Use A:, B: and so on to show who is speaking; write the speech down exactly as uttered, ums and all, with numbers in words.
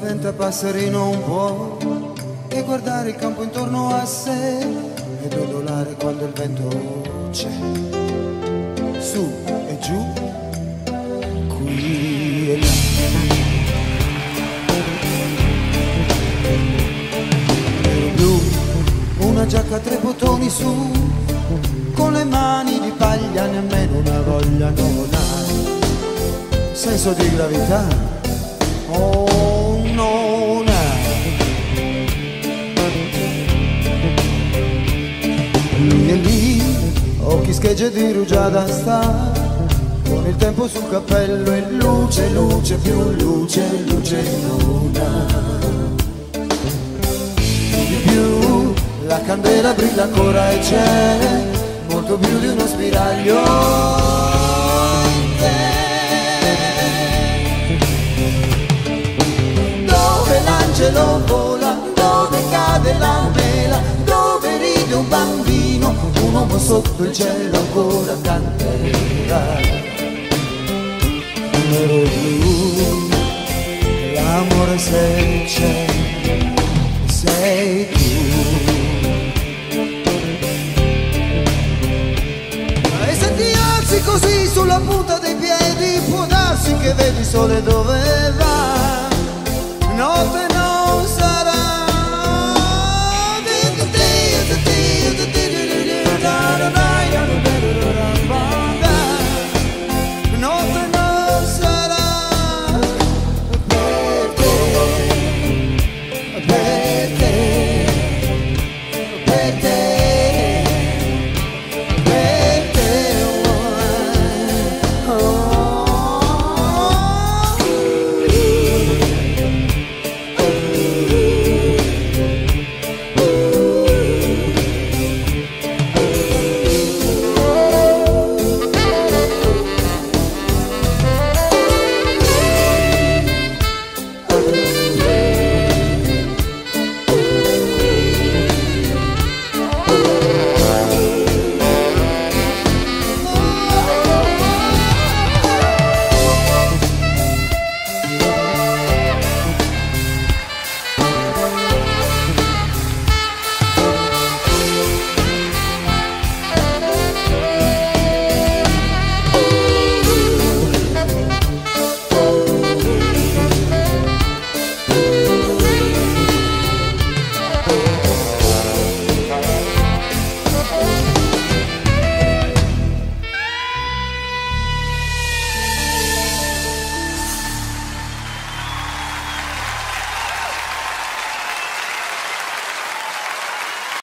A: spaventa passerino un po' e guardare il campo intorno a sé e dondolare quando il vento c'è, su e giù, qui e là. Nero blu, una giacca a tre bottoni su, con le mani di paglia, nemmeno una voglia non ha, senso di gravità, oh non ha. Lui è lì, occhi schegge di rugiada sta, con il tempo sul cappello e luce, luce, più luce, luce luna. Di più, la candela brilla ancora e c'è molto più di uno spiraglio in te. Dove l'angelo vola, dove cade la mela, dove ride un bambino, un uomo sotto il cielo ancora canterà. Nero blu, l'amore se c'è, sei tu. E se ti alzi così sulla punta dei piedi, può darsi che vedi sole dove vai.